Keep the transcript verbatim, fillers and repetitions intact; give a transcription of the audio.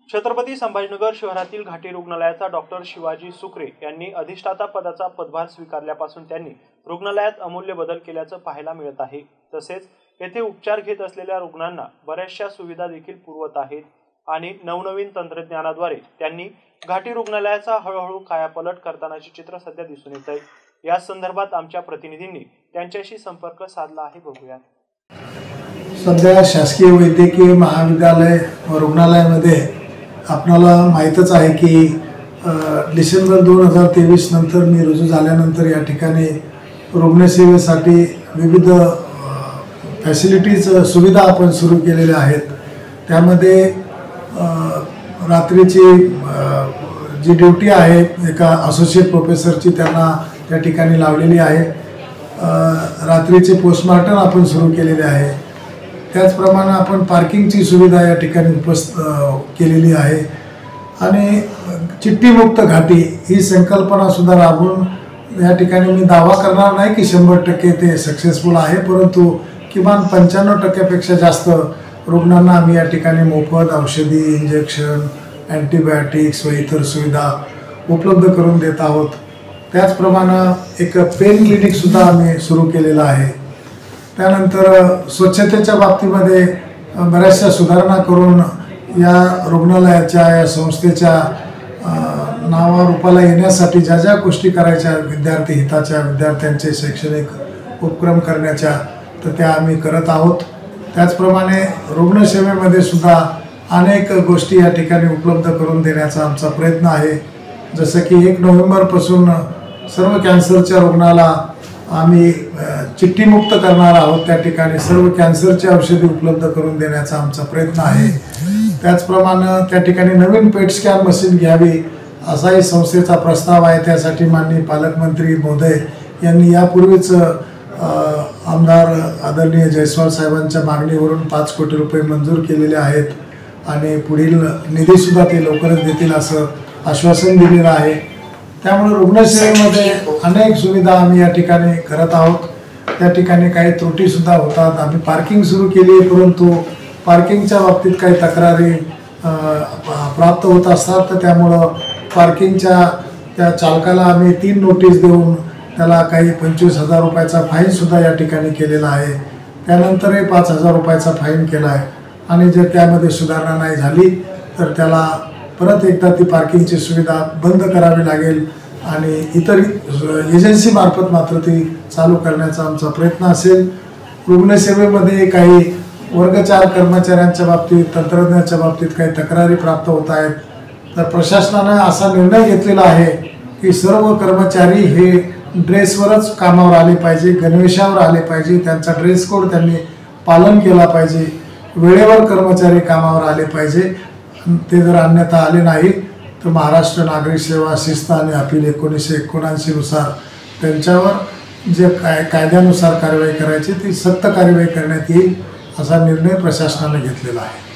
छत्रपती संभाजीनगर शहरातील घाटी रुग्णालयाचा डॉक्टर शिवाजी सुकरे यांनी अधिष्ठाता पदाचा पदभार स्वीकारल्यापासून त्यांनी रुग्णालयात अमूल्य बदल केल्याचं पाहायला मिळत आहे। तसेच येथे उपचार घेत असलेल्या रुग्णांना बऱ्याचशा सुविधा देखील पुरवत आहेत आणि नवनवीन तंत्रज्ञानाद्वारे त्यांनी घाटी रुग्णालयाचा हळूहळू कायापालट करतानाचे चित्र सध्या दिसून येत आहे। या संदर्भात आमच्या प्रतिनिधींनी त्यांच्याशी संपर्क साधला आहे, बघूया। सध्या शासकीय वैद्यकीय महाविद्यालय व रुग्णालयामध्ये आपल्याला माहीतच आहे की डिसेंबर दोन हजार तेवीस नंतर मी रुजू झाल्यानंतर या ठिकाणी रुग्णसेवेसाठी विविध फॅसिलिटीज सुविधा आपण सुरू केलेल्या आहेत। त्यामध्ये रात्रीची जी ड्युटी आहे एका असोसिएट प्रोफेसरची त्यांना त्या ठिकाणी लावलेली आहे। रात्रीचे पोस्टमार्टम आपण सुरू केलेले आहे। त्याचप्रमाणे आपण पार्किंगची सुविधा या ठिकाणी उपस्थित केलेली आहे आणि चिठ्ठीमुक्त घाटी ही संकल्पना सुद्धा राबवून या ठिकाणी मी दावा करणार नाही की शंभर टक्के ते सक्सेसफुल आहे, परंतु किमान पंच्याण्णव टक्क्यापेक्षा जास्त रुग्णांना आम्ही या ठिकाणी मोफत औषधी, इंजेक्शन, अँटीबायोटिक्स व इतर सुविधा उपलब्ध करून देत आहोत। त्याचप्रमाणे एक पेन क्लिनिकसुद्धा आम्ही सुरू केलेलं आहे। त्यानंतर स्वच्छतेच्या बाबतीमध्ये बऱ्याचशा सुधारणा करून या रुग्णालयाच्या या संस्थेच्या नावारूपाला येण्यासाठी ज्या ज्या गोष्टी करायच्या, विद्यार्थी हिताच्या, विद्यार्थ्यांचे शैक्षणिक उपक्रम करण्याच्या, तर त्या आम्ही करत आहोत। त्याचप्रमाणे रुग्णसेवेमध्ये सुद्धा अनेक गोष्टी या ठिकाणी उपलब्ध करून देण्याचा आमचा प्रयत्न आहे। जसं की एक नोव्हेंबरपासून सर्व कॅन्सरच्या रुग्णाला आम्ही चिठ्ठीमुक्त करणार आहोत। त्या ठिकाणी सर्व कॅन्सरची औषधी उपलब्ध करून देण्याचा आमचा प्रयत्न आहे। त्याचप्रमाणे त्या ठिकाणी नवीन पेट स्कॅन मशीन घ्यावी असाही संस्थेचा प्रस्ताव आहे। त्यासाठी माननीय पालकमंत्री महोदय यांनी यापूर्वीच आमदार आदरणीय जयस्वाल साहेबांच्या मागणीवरून पाच कोटी रुपये मंजूर केलेले आहेत आणि पुढील निधीसुद्धा ते लवकरच देतील असं आश्वासन दिलेलं आहे। त्यामुळे रुग्णसेवेमध्ये अनेक सुविधा आम्ही या ठिकाणी करत आहोत। त्या ठिकाणी काही त्रुटीसुद्धा होतात। आम्ही पार्किंग सुरू केली आहे, परंतु पार्किंगच्या बाबतीत काही तक्रारी प्राप्त होत असतात, तर त्यामुळं पार्किंगच्या त्या चालकाला आम्ही तीन नोटीस देऊन त्याला काही पंचवीस हजार रुपयाचा फाईनसुद्धा या ठिकाणी केलेला आहे। त्यानंतरही पाच हजार रुपयाचा फाईन केला आहे आणि जर त्यामध्ये सुधारणा नाही झाली तर त्याला परत एकदा ती पार्किंगची सुविधा बंद करावी लागेल आणि इतर एजन्सीमार्फत मात्र ती चालू करण्याचा आमचा प्रयत्न असेल। रुग्णसेवेमध्ये काही वर्ग चार कर्मचाऱ्यांच्या बाबतीत, तंत्रज्ञानाच्या बाबतीत काही तक्रारी प्राप्त होत आहेत, तर प्रशासनाने असा निर्णय घेतलेला आहे की सर्व कर्मचारी हे ड्रेसवरच कामावर आले पाहिजे, गणवेशावर आले पाहिजे, त्यांचा ड्रेस कोड त्यांनी पालन केला पाहिजे, वेळेवर कर्मचारी कामावर आले पाहिजे। ते जर अन्यथा आले नाही तर महाराष्ट्र नागरिक सेवा शिस्त आणि अपील एकोणीसशे एकोणऐंशी नुसार त्यांच्यावर जे काय कायद्यानुसार कारवाई करायची ती सक्त कार्यवाही करण्यात येईल असा निर्णय प्रशासनाने घेतलेला आहे।